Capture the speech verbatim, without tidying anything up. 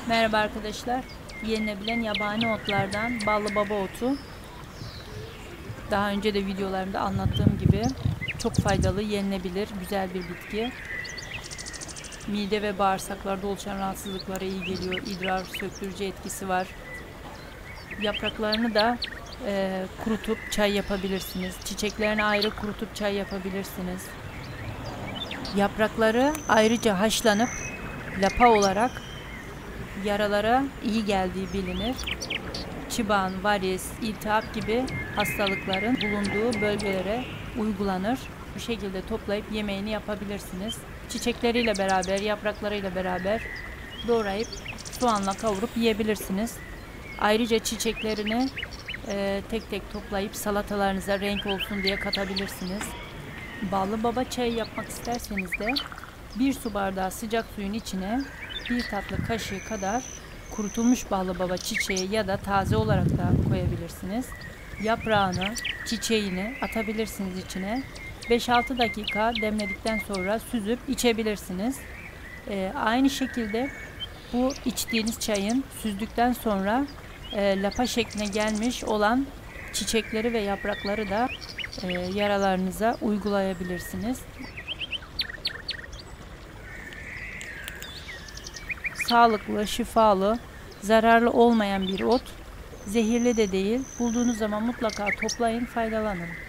Merhaba arkadaşlar. Yenilebilen yabani otlardan ballı baba otu. Daha önce de videolarımda anlattığım gibi çok faydalı, yenilebilir, güzel bir bitki. Mide ve bağırsaklarda oluşan rahatsızlıklara iyi geliyor. İdrar söktürücü etkisi var. Yapraklarını da e, kurutup çay yapabilirsiniz. Çiçeklerini ayrı kurutup çay yapabilirsiniz. Yaprakları ayrıca haşlanıp lapa olarak yaralara iyi geldiği bilinir. Çıban, varis, iltihap gibi hastalıkların bulunduğu bölgelere uygulanır. Bu şekilde toplayıp yemeğini yapabilirsiniz. Çiçekleriyle beraber, yapraklarıyla beraber doğrayıp soğanla kavurup yiyebilirsiniz. Ayrıca çiçeklerini e, tek tek toplayıp salatalarınıza renk olsun diye katabilirsiniz. Ballı baba çayı yapmak isterseniz de bir su bardağı sıcak suyun içine bir tatlı kaşığı kadar kurutulmuş ballı baba çiçeği ya da taze olarak da koyabilirsiniz. Yaprağını, çiçeğini atabilirsiniz içine. beş altı dakika demledikten sonra süzüp içebilirsiniz. Ee, aynı şekilde bu içtiğiniz çayın süzdükten sonra e, lapa şekline gelmiş olan çiçekleri ve yaprakları da e, yaralarınıza uygulayabilirsiniz. Sağlıklı, şifalı, zararlı olmayan bir ot. Zehirli de değil. Bulduğunuz zaman mutlaka toplayın, faydalanın.